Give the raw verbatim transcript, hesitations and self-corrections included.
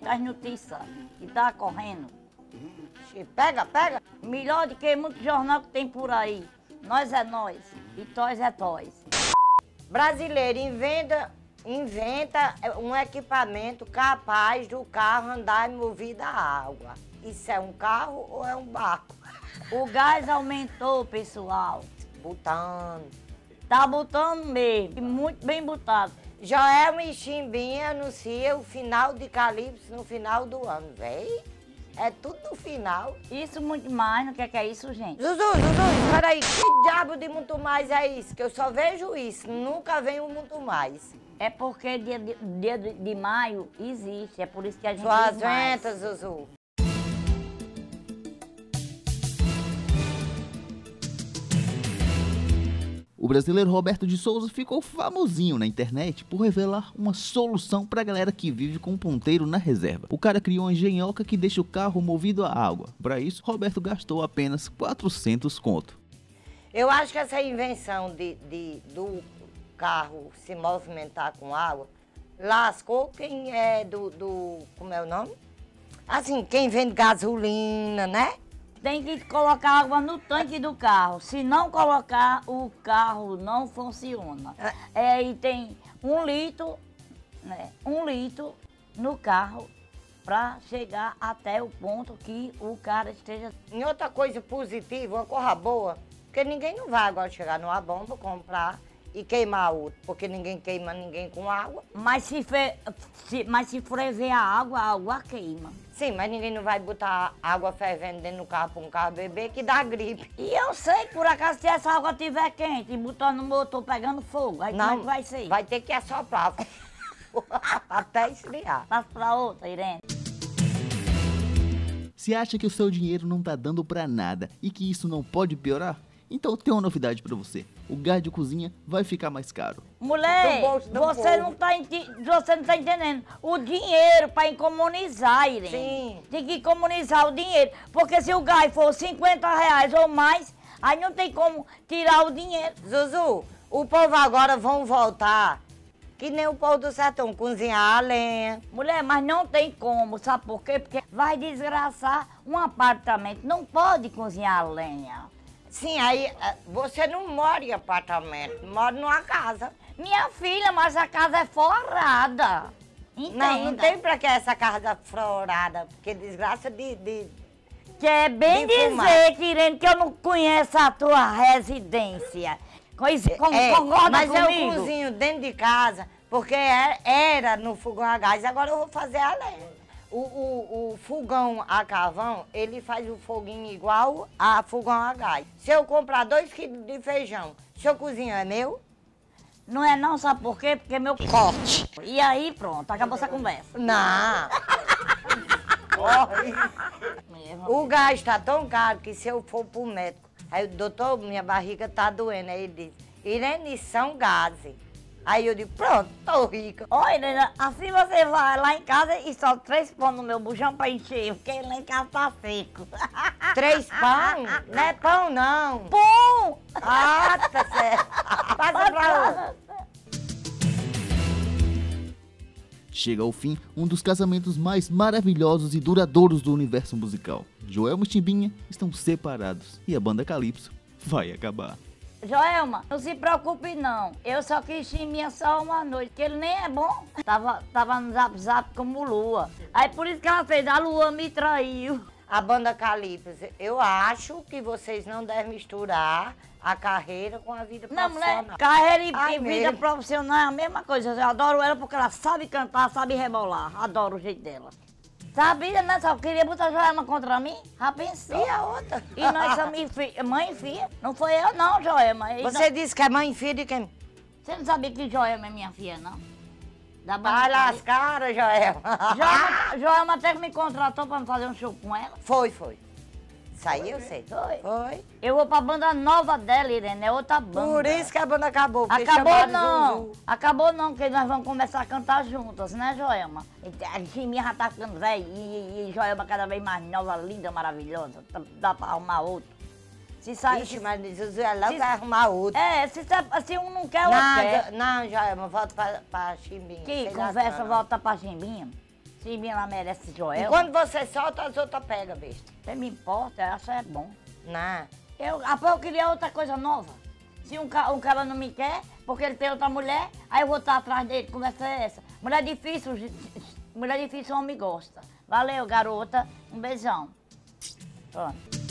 as notícias que tá correndo. Pega, pega. Melhor do que muito jornal que tem por aí. Nós é nós e tois é tois. Brasileiro inventa, inventa um equipamento capaz do carro andar movido a água. Isso é um carro ou é um barco? O gás aumentou, pessoal. Botando. Tá botando mesmo, muito bem botado. Joelma e Chimbinha anuncia o final de Calypso no final do ano, véi. É tudo no final. Isso muito mais, não quer que é isso, gente? Zuzu, Zuzu, espera aí, que diabo de muito mais é isso? Que eu só vejo isso, nunca venho muito mais. É porque dia de, dia de, de maio existe, é por isso que a gente Suas diz mais. ventas, Zuzu. O brasileiro Roberto de Souza ficou famosinho na internet por revelar uma solução para a galera que vive com um ponteiro na reserva. O cara criou uma engenhoca que deixa o carro movido a água. Para isso, Roberto gastou apenas quatrocentos conto. Eu acho que essa invenção de, de, do carro se movimentar com água lascou quem é do, do... como é o nome? Assim, quem vende gasolina, né? Tem que colocar água no tanque do carro. Se não colocar, o carro não funciona. É, e tem um litro, né, um litro no carro para chegar até o ponto que o cara esteja... Em outra coisa positiva, uma coisa boa, porque ninguém não vai agora chegar numa bomba, comprar e queimar outro, porque ninguém queima ninguém com água. Mas se, fe, se, mas se ferver a água, a água queima. Sim, mas ninguém não vai botar água fervendo dentro do carro para um carro beber, que dá gripe. E eu sei que por acaso se essa água estiver quente e botando no motor pegando fogo, aí não, como é que vai ser? Vai ter que assoprar até esfriar. Passa pra outra, Irene. Se acha que o seu dinheiro não tá dando pra nada e que isso não pode piorar? Então tem uma novidade pra você. O gás de cozinha vai ficar mais caro. Mulher, do bolso do você, povo. não tá enti- você não tá entendendo. O dinheiro para economizar, Irene. Sim. Tem que economizar o dinheiro. Porque se o gás for cinquenta reais ou mais, aí não tem como tirar o dinheiro. Zuzu, o povo agora vão voltar, que nem o povo do sertão, cozinhar a lenha. Mulher, mas não tem como, sabe por quê? Porque vai desgraçar um apartamento. Não pode cozinhar a lenha. Sim, aí você não mora em apartamento, mora numa casa. Minha filha, mas a casa é forrada. Entenda. Não, não tem pra que essa casa florada, porque desgraça de... de... Quer bem de dizer, fumar. Quirene, que eu não conheço a tua residência. Coisa, com, É, concorda mas comigo? eu cozinho dentro de casa, porque é- era no fogão a gás, agora eu vou fazer a lenha. O, o, o fogão a carvão, ele faz o foguinho igual a fogão a gás. Se eu comprar dois quilos de feijão, seu cozinho é meu? Não é não, sabe por quê? Porque é meu corte. E aí, pronto, acabou essa conversa. Não. O gás tá tão caro que se eu for pro médico, aí o doutor, minha barriga tá doendo, aí ele diz, Irene, são gases. Aí eu digo, pronto, tô rica. Olha, Irene, assim você vai lá em casa e solta três pão no meu bujão pra encher, porque lá em casa tá seco. Três pão? Não é pão, não. Pão! Ah, tá certo. Passa pra outra. Chega ao fim um dos casamentos mais maravilhosos e duradouros do universo musical. Joelma e Chimbinha estão separados e a banda Calypso vai acabar. Joelma, não se preocupe não. Eu só quis Chimbinha só uma noite, que ele nem é bom. Tava, tava no zap zap como lua. Aí por isso que ela fez, a lua me traiu. A banda Calypso, eu acho que vocês não devem misturar a carreira com a vida Não, profissional. mulher, carreira e, Ai, e vida mesmo. profissional é a mesma coisa. Eu adoro ela porque ela sabe cantar, sabe rebolar. Adoro o jeito dela. Sabia, né? Só queria botar Joelma contra mim? Já pensou? E a outra? E nós somos fi- mãe e filha. Não foi eu não, Joelma. E Você não- disse que é mãe e filha de quem? Você não sabia que Joelma é minha filha, não? Da banda Vai Calypso. lascar, Joelma. Joelma, Joelma até que me contratou pra me fazer um show com ela. Foi, foi. Isso aí eu sei. Foi. Foi. Eu vou pra banda nova dela, Irene, é outra banda. Por isso que a banda acabou. porque Acabou chamaram não, Zuzu. acabou não, porque nós vamos começar a cantar juntas, né, Joelma? E a Chimbinha já tá ficando velha e, e Joelma cada vez mais nova, linda, maravilhosa. Dá, dá pra arrumar outro. Se sair... Ixi, mas Zuzu é logo se- vai arrumar outro. É, se, se- se um não quer, o outro Não, quer. Jo- não, Joelma, volta pra, pra Chimbinha. Que Sei conversa lá, não. volta pra Chimbinha? Se minha ela merece Joel. E quando você solta, as outras pegam, besta. Não me importa, eu acho é bom. Não. Eu, após eu queria outra coisa nova. Se um, ca- um cara não me quer, porque ele tem outra mulher, aí eu vou estar atrás dele, conversa é essa. Mulher difícil, mulher difícil, homem gosta. Valeu, garota. Um beijão. Pronto.